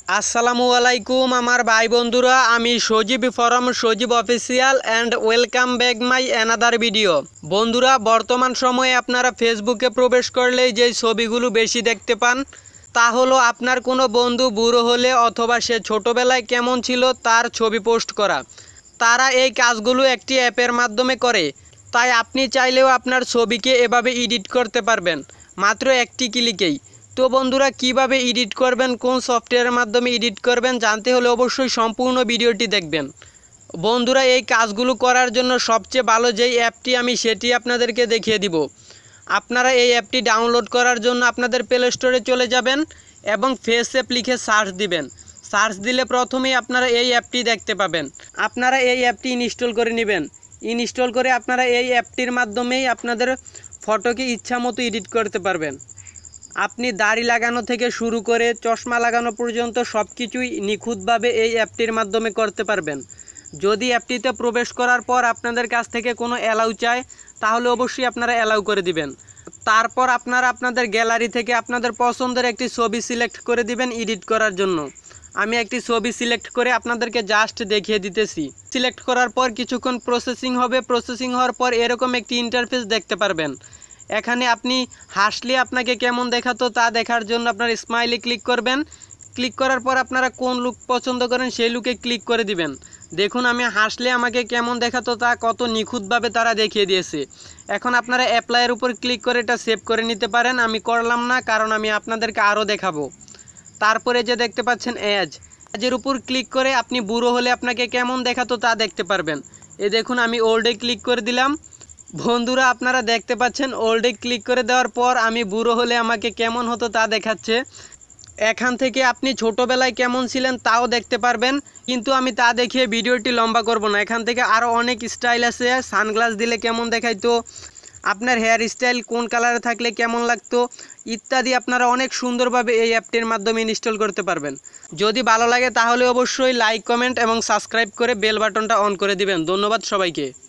আসসালামু আলাইকুম আমার ভাই বন্ধুরা, আমি Sajib from Sajib official and welcome back my another video. বন্ধুরা, বর্তমান সময়ে আপনারা ফেসবুকে প্রবেশ করলেই যেই ছবিগুলো বেশি দেখতে পান তা হলো আপনার কোনো বন্ধু বুড়ো হলে অথবা সে ছোটোবেলায় কেমন ছিল তার ছবি পোস্ট করা। তারা এই কাজগুলো একটি অ্যাপের মাধ্যমে করে, তাই আপনি চাইলেও আপনার ছবিকে এভাবে এডিট করতে পারবেন মাত্র একটি ক্লিকেই। তো বন্ধুরা, কিভাবে এডিট করবেন, কোন সফটওয়্যারের মাধ্যমে এডিট করবেন জানতে হলে অবশ্যই সম্পূর্ণ ভিডিওটি দেখবেন। বন্ধুরা, এই কাজগুলো করার জন্য সবচেয়ে ভালো যেই অ্যাপটি আমি সেটি আপনাদেরকে দেখিয়ে দিব। আপনারা এই অ্যাপটি ডাউনলোড করার জন্য আপনাদের প্লে স্টোরে চলে যাবেন এবং ফেস অ্যাপ লিখে সার্চ দিবেন। সার্চ দিলে প্রথমেই আপনারা এই অ্যাপটি দেখতে পাবেন। আপনারা এই অ্যাপটি ইনস্টল করে নেবেন। ইনস্টল করে আপনারা এই অ্যাপটির মাধ্যমেই আপনাদের ফটোকে ইচ্ছা মতো এডিট করতে পারবেন। আপনি দাড়ি লাগানো থেকে শুরু করে চশমা লাগানো পর্যন্ত সব কিছুই নিখুঁতভাবে এই অ্যাপটির মাধ্যমে করতে পারবেন। যদি অ্যাপটিতে প্রবেশ করার পর আপনাদের কাছ থেকে কোনো অ্যালাউ চায় তাহলে অবশ্যই আপনারা অ্যালাউ করে দিবেন। তারপর আপনারা আপনাদের গ্যালারি থেকে আপনাদের পছন্দের একটি ছবি সিলেক্ট করে দিবেন এডিট করার জন্য। আমি একটি ছবি সিলেক্ট করে আপনাদেরকে জাস্ট দেখিয়ে দিতেছি। সিলেক্ট করার পর কিছুক্ষণ প্রসেসিং হবে। প্রসেসিং হওয়ার পর এরকম একটি ইন্টারফেস দেখতে পারবেন। এখানে আপনি হাসলে আপনাকে কেমন দেখাতো তা দেখার জন্য আপনার স্মাইলে ক্লিক করবেন। ক্লিক করার পর আপনারা কোন লুক পছন্দ করেন সেই লুকে ক্লিক করে দিবেন। দেখুন আমি হাসলে আমাকে কেমন দেখাতো তা কত নিখুঁতভাবে তারা দেখিয়ে দিয়েছে। এখন আপনারা অ্যাপ্লাইয়ের উপর ক্লিক করে এটা সেভ করে নিতে পারেন। আমি করলাম না, কারণ আমি আপনাদেরকে আরও দেখাবো। তারপরে যে দেখতে পাচ্ছেন এজের উপর ক্লিক করে আপনি বুড়ো হলে আপনাকে কেমন দেখাতো তা দেখতে পারবেন। দেখুন আমি ওল্ডে ক্লিক করে দিলাম। বন্ধুরা, আপনারা দেখতে পাচ্ছেন ওল্ডে ক্লিক করে দেওয়ার পর আমি বুড়ো হলে আমাকে কেমন হতো তা দেখাচ্ছে। এখান থেকে আপনি ছোটোবেলায় কেমন ছিলেন তাও দেখতে পারবেন, কিন্তু আমি তা দেখিয়ে ভিডিওটি লম্বা করব না। এখান থেকে আরও অনেক স্টাইল আছে। সানগ্লাস দিলে কেমন দেখাইতো, আপনার হেয়ার স্টাইল কোন কালারে থাকলে কেমন লাগতো ইত্যাদি আপনারা অনেক সুন্দরভাবে এই অ্যাপটির মাধ্যমে ইনস্টল করতে পারবেন। যদি ভালো লাগে তাহলে অবশ্যই লাইক, কমেন্ট এবং সাবস্ক্রাইব করে বেল বাটনটা অন করে দিবেন। ধন্যবাদ সবাইকে।